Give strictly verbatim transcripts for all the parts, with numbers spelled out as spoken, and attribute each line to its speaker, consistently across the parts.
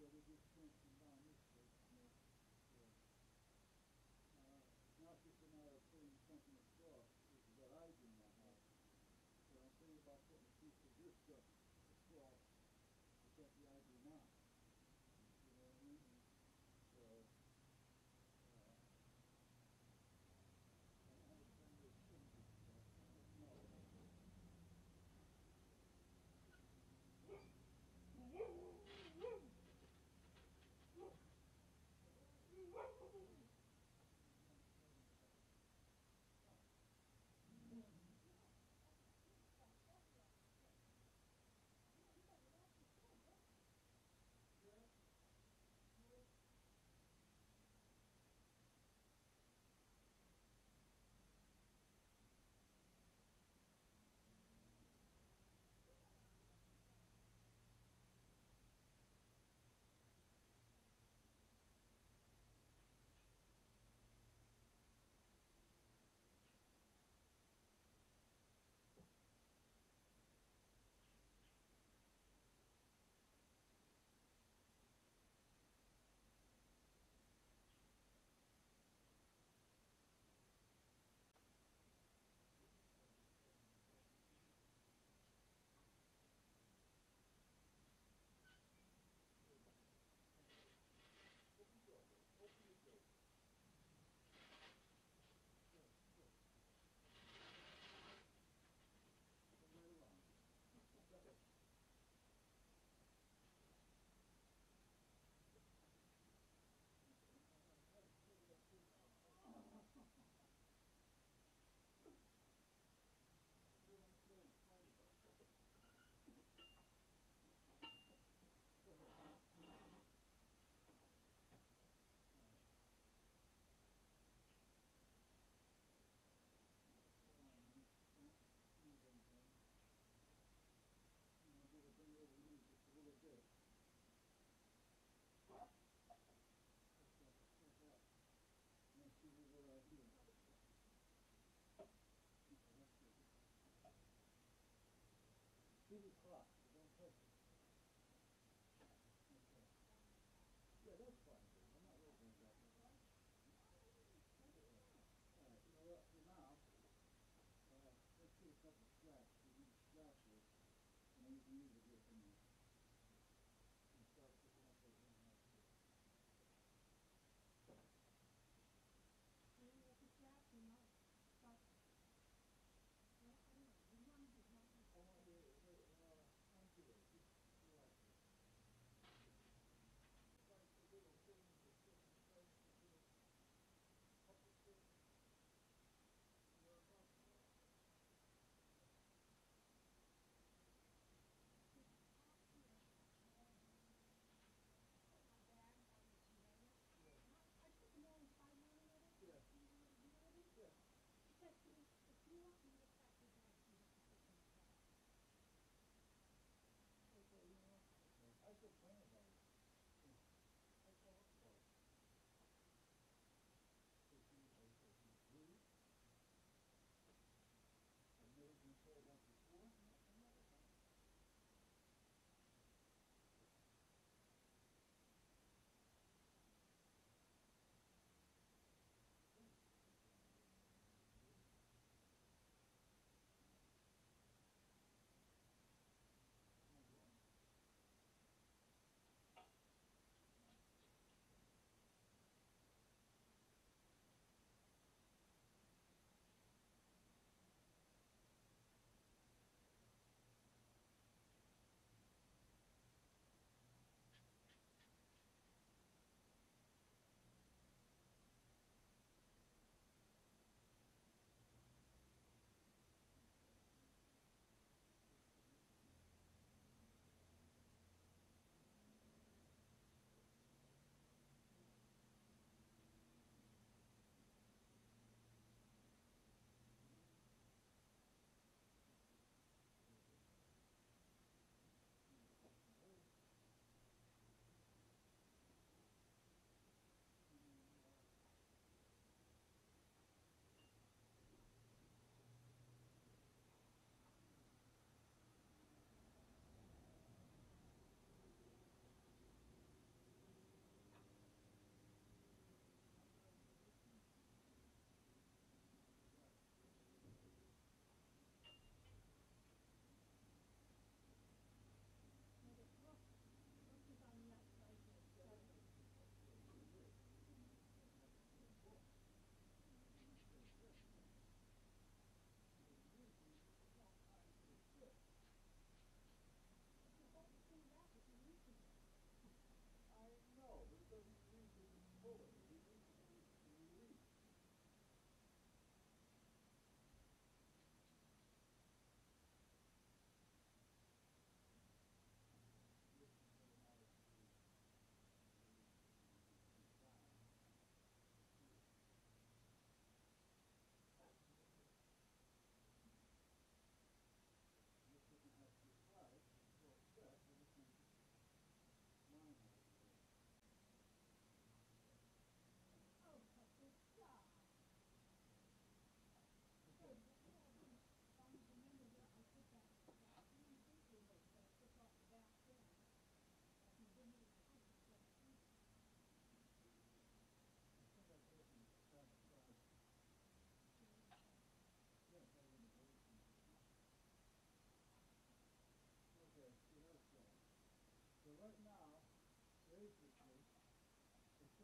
Speaker 1: they just fencing down this way, you know. So, uh, now it's just a matter of putting something across, which is what I do now. But I'm thinking about putting a piece of this stuff across, which that's the I do now. You know what I mean? So, uh, I don't understand this shingle stuff. I don't know.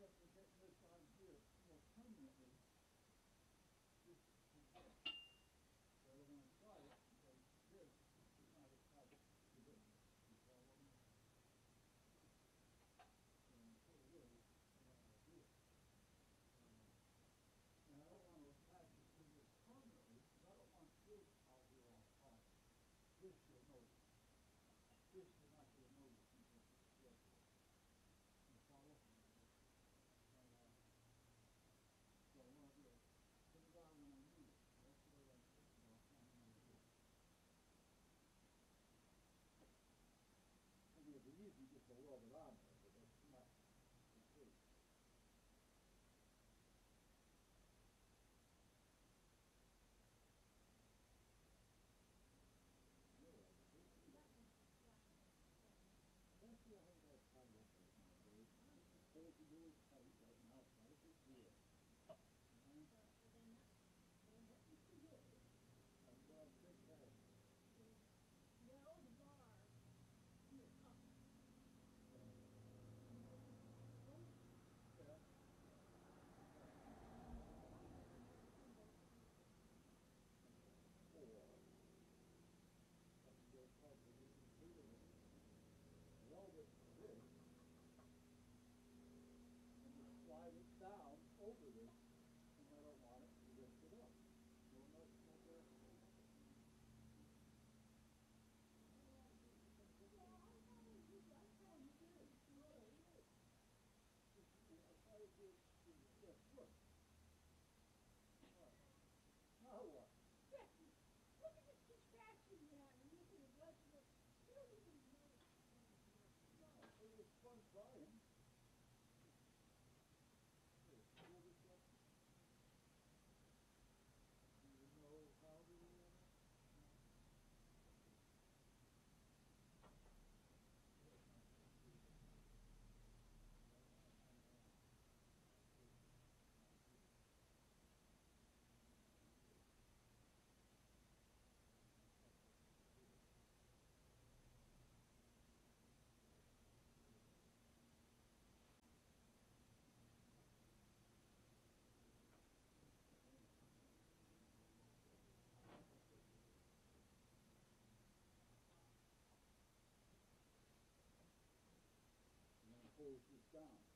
Speaker 1: interested in getting this on here more permanently. This is this. So I don't want to try it because this is not as tight as this. You follow me? So until it is, I don't want to do it. Um, and I don't want to attach it to this permanently because I don't want this out here all the time. This you'll notice. This you're not going to notice until it's careful. You follow? And, uh, so I want to do it. Put it on when I need it. That's the way I'm thinking about how I'm going to do it. I mean, it'd be easy just to weld it on there, but that's not the case. That's the way that tight up right now, Dave. It's supposed to do it tight right now. It's not a big deal. Mm-hmm. That's what I'm thinking.
Speaker 2: No, the bar. Here, come.
Speaker 1: Yeah. Four. That's the part that you can see it. Weld it to this. And just slide it down over this. And I don't want it to lift it up. No, no, no there.
Speaker 2: Well, I thought you did. I thought you did.
Speaker 1: No, no. I try to do it with this. Look. All right. Now what?
Speaker 2: Becky, look at this contraption you have. And look at the rest of it. You don't even know it's
Speaker 1: No, it was fun trying. Here, pull this up. Do you know how to do that? No. And then hose this down.